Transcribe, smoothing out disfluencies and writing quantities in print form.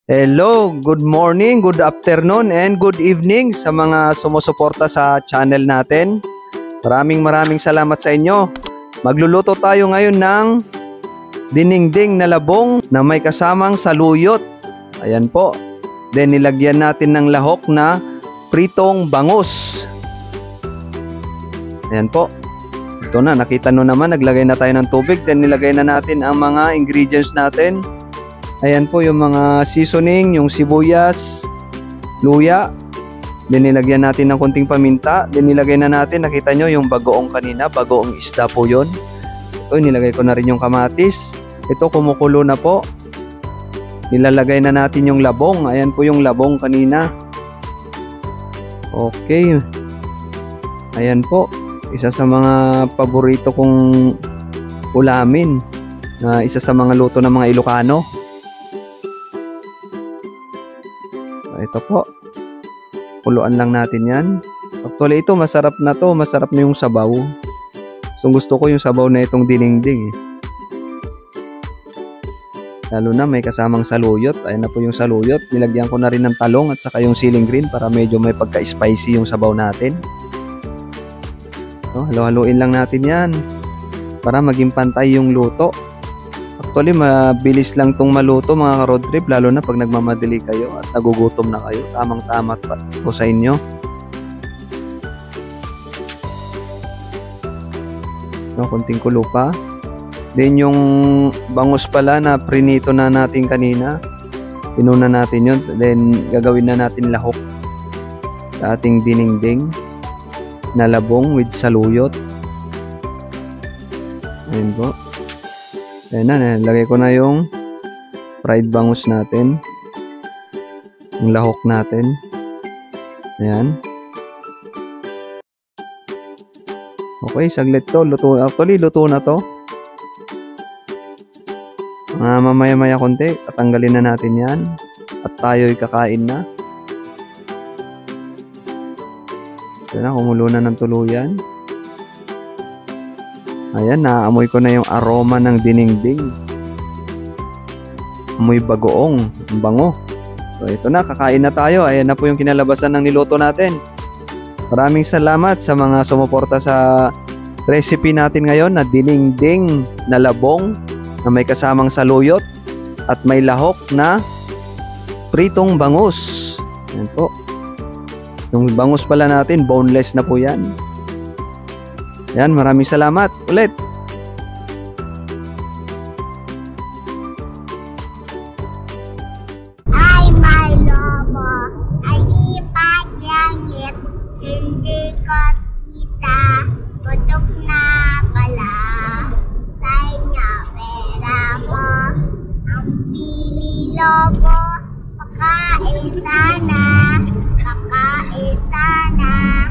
Hello, good morning, good afternoon, and good evening sa mga sumusuporta sa channel natin. Maraming salamat sa inyo. Magluluto tayo ngayon ng dinengdeng na labong na may kasamang saluyot. Ayan po. Then nilagyan natin ng lahok na pritong bangus. Ayan po. Ito na, nakita nyo naman, naglagay na tayo ng tubig. Then nilagay na natin ang mga ingredients natin. Ayan po yung mga seasoning, yung sibuyas, luya. Then nilagyan natin ng konting paminta. Then nilagay na natin, nakita nyo yung bagoong kanina, bagoong isda po yun. Ito, nilagay ko na rin yung kamatis. Ito, kumukulo na po. Nilalagay na natin yung labong. Ayan po yung labong kanina. Okay. Ayan po. Isa sa mga paborito kong ulamin. Isa sa mga luto ng mga Ilocano. Ito po. Kuluan lang natin yan. Actually ito masarap na to. Masarap na yung sabaw. So gusto ko yung sabaw na itong dinengdeng Lalo na may kasamang saluyot. Ayan na po yung saluyot. Nilagyan ko na rin ng talong at saka yung siling green para medyo may pagka-spicy yung sabaw natin. So, halo-haluin lang natin yan para maging pantay yung luto. Actually, mabilis lang tong maluto mga ka-road trip, lalo na pag nagmamadali kayo at nagugutom na kayo. Tamang-tama po sa inyo. No, konting kulo pa. Then yung bangus pala na prinito na natin kanina, pinuna natin yun. Then gagawin na natin lahok sa ating dinengdeng na labong with saluyot. Ayan po. Ayan na, lagay ko na yung fried bangus natin. Yung lahok natin. Ayan. Okay, saglit to. Luto. Actually, luto na to. Mamaya-maya konti. Tatanggalin na natin yan. At tayo'y kakain na. Ayan na, kumulo na ng tuluyan. Ayan, naamoy ko na yung aroma ng dinengdeng. Amoy bagoong, bango. So ito na, kakain na tayo. Ayan na po yung kinalabasan ng niluto natin. Maraming salamat sa mga sumuporta sa recipe natin ngayon na dinengdeng na labong na may kasamang saluyot at may lahok na pritong bangus. Ayan po. Yung bangus pala natin, boneless na po yan. Yan, maraming salamat ulit. Ay, may lobo. Ay, ipagyanggit. Hindi ko kita. Putok na pala. Say nga pera mo. Ang pili lobo. Pakain sana. Pakain sana.